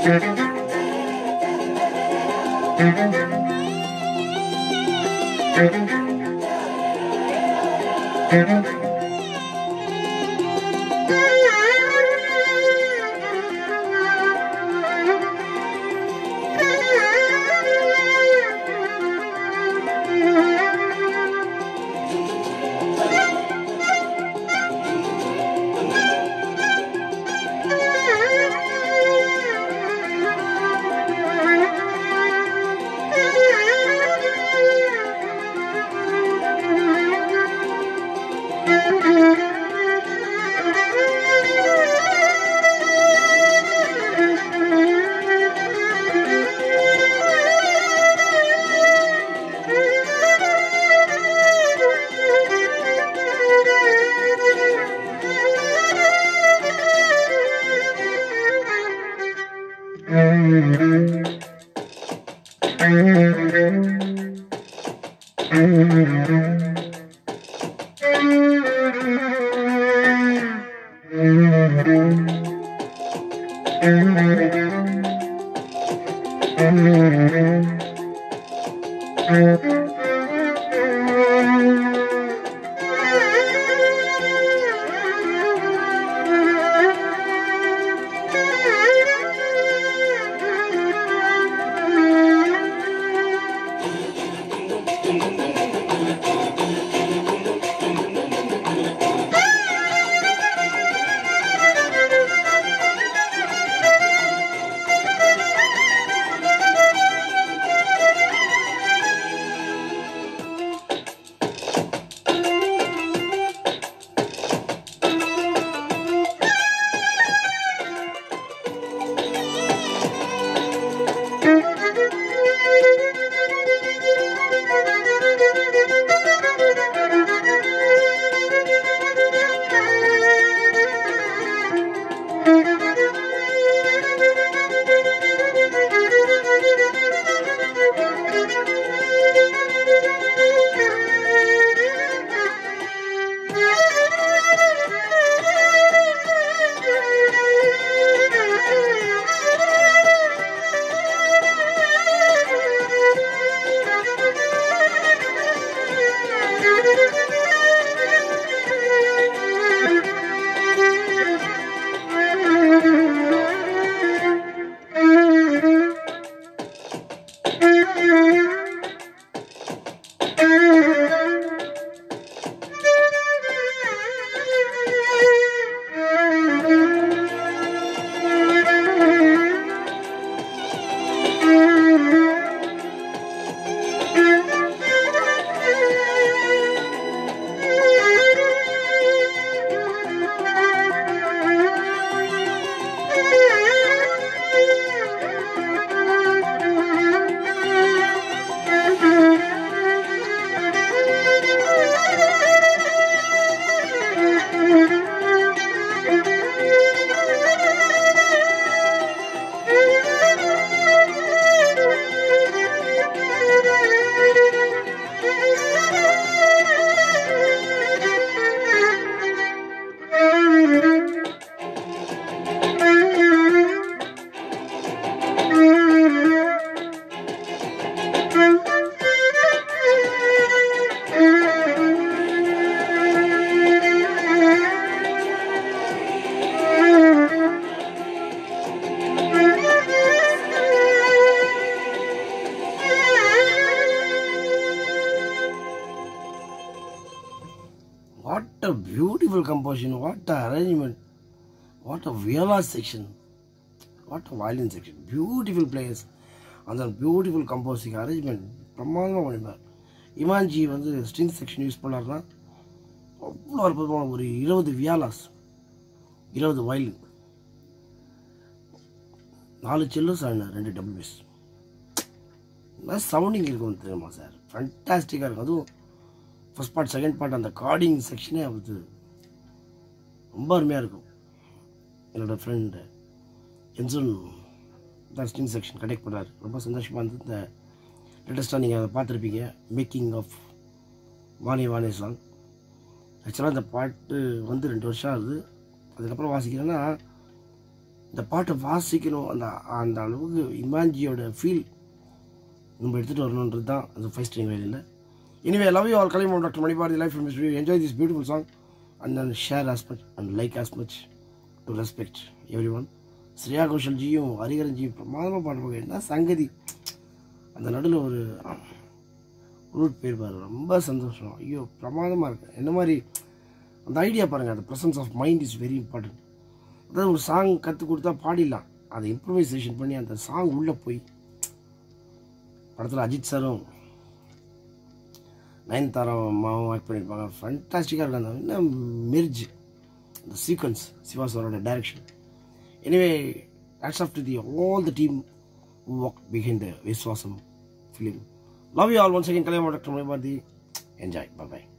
What a beautiful composition, what a arrangement, what a viola section, what a violin section, beautiful players, and then beautiful composing arrangement. பிரமாதமாக பண்ணியிருந்தார். இமான்ஜி வந்து string section use பண்ணார்னா அவ்வளோ அற்புதமான ஒரு 20 violas, 20 violin, 4 cellos and 2 double bass. நல்லா sounding இருக்கும் தெரியுமா சார், ஃபண்டாஸ்டிக்காக இருக்கும். அதுவும் ஃபஸ்ட் பார்ட் செகண்ட் பார்ட் அந்த கார்டிங் செக்ஷனே அது ரொம்ப அருமையாக இருக்கும். என்னோடய ஃப்ரெண்டு என்சோன் தான் ஸ்ட்ரிங் செக்ஷன் கனெக்ட் பண்ணார். ரொம்ப சந்தோஷமாக இருந்தது. இந்த லேட்டஸ்ட்டாக நீங்கள் அதை பார்த்துருப்பீங்க, மேக்கிங் ஆஃப் வானே சாங். ஆக்சுவலாக இந்த பாட்டு வந்து 2 வருஷம் ஆகுது. அதுக்கப்புறம் வாசிக்கிறேன்னா இந்த பாட்டை வாசிக்கணும், அந்த அளவுக்கு இமாஞ்சியோட ஃபீல் நம்ம எடுத்துகிட்டு வரணுன்றது தான் அந்த ஃபர்ஸ்ட் ஸ்ட்ரிங் வேலையில். Anyway, I love you all. Kalaimamani Dr. Manibharathi life from this video. Enjoy this beautiful song and then share as much and like as much to respect everyone. Shreya கோஷல்ஜியும் ஹரிகரன்ஜியும் பிரமாதமாக பாடுவாங்க. என்ன சங்கதி, அந்த நடுவில் ஒரு ரூட் பேர் பாரு, ரொம்ப சந்தோஷம். ஐயோ பிரமாதமாக இருக்கு. என்ன மாதிரி அந்த ஐடியா பாருங்கள், அந்த presence of mind is very important. அதாவது ஒரு சாங் கற்றுக் கொடுத்தா பாடிடலாம், அதை இம்ப்ரவைசேஷன் பண்ணி அந்த சாங் உள்ளே போய் படத்தில் அஜித் சாரும் நயன்தாரா அம்மாவும் ஆக்ட் பண்ணியிருப்பாங்க. ஃபண்டாஸ்டிக்காக இருக்கும் அந்த என்ன மெர்ஜ், அந்த சீக்வன்ஸ், சிவா சாரோட direction. Anyway, hats off to the all the team who worked behind the viswasam film. Love you all once again. Kalaimamani Dr. Manibarathi. Enjoy. Bye bye.